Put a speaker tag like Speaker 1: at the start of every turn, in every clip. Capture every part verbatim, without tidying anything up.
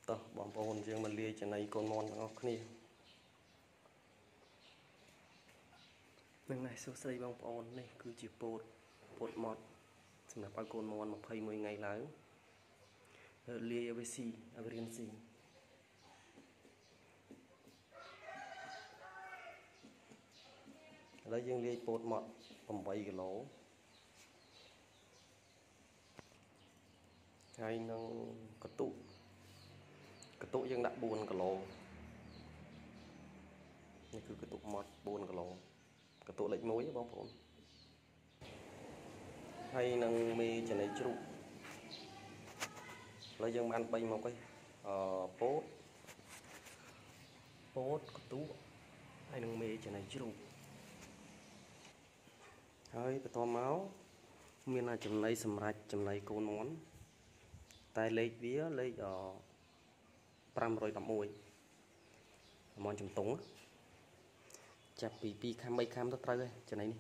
Speaker 1: តោះបងប្អូនយើងមកលាយចំណីកូនមន់ទាំងអស់គ្នានឹងនេះសួស្តីបងប្អូននេះគឺជាពោតពោតម៉ត់សម្រាប់ឲ្យកូនមន់ยี่สิบเอ็ดថ្ងៃឡើងលាយឲ្យវាស៊ីឲ្យវារៀនស៊ីឥឡូវយើងលាយពោតម៉ត់eightគីឡូហើយនឹងកតុកតុយើងដាក់fourគីឡូនេះគឺកតុម៉ត់fourគីឡូកតុលេខoneបងប្អូនហើយនឹងមេចំណីជ្រូកឥឡូវយើងបាន3មកហើយអឺពោតពោតកតុហើយនឹងមេចំណីជ្រូកហើយបន្តមកមានចំណីសម្រាប់ចំណីកូនមន់តែលេខវាលេខអfive one oneមន់ចំតុងចាប់ពីtwoខាំthreeខាំទៅត្រូវហើយចំណីនេះ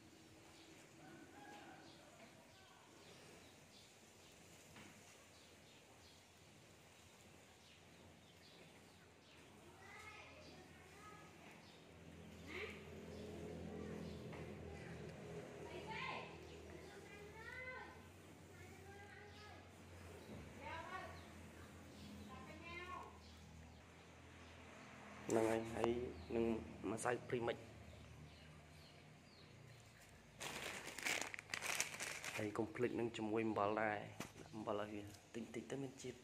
Speaker 1: ហ្នឹងហើយហើយនឹងម្សៅព្រីមិចហើយកុំភ្លេចនឹងជាមួយអំបិលដែរអំបិលឲ្យវាតិចតិចទៅមានជាតិ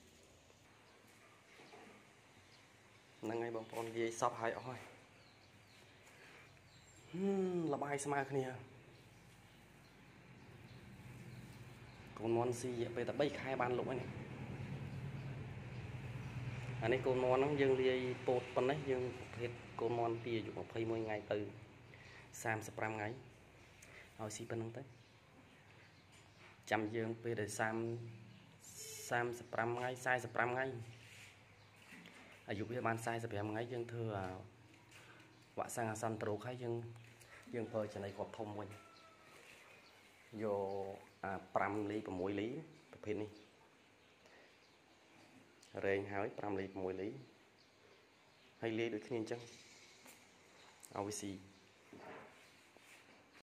Speaker 1: ហ្នឹងហើយបងប្អូននិយាយសពហើយអស់ហើយកល្បាយស្មើគ្នាកូនមន់ស៊ីរយៈពេលតែthreeខែបានលុបហើយនេះអានេះកូនមន់ហ្នឹងយើងលាយពោតប៉ុណ្ណេះយើងប្រភេទកូនមន់ពីអាយុtwenty-oneថ្ងៃទៅthirty-fiveថ្ងៃឲ្យស៊ីប៉ុណ្្នឹងទៅចាំយើងពេលដែលthirty-fiveថ្ងៃforty-fiveថ្ងៃអាយុវាបានforty-fiveថ្ងៃយើងធ្វើវ៉ាក់សាំងអាសន្នរោគហើយយើងយើងប្រើចំណីគ្រាប់ធំវិញយកអាfiveលីsixលីប្រភេទនេះរែងហើយfiveលីsixលីហើយលាយដូចគ្នាអញ្ចឹងឲ្យវាស៊ី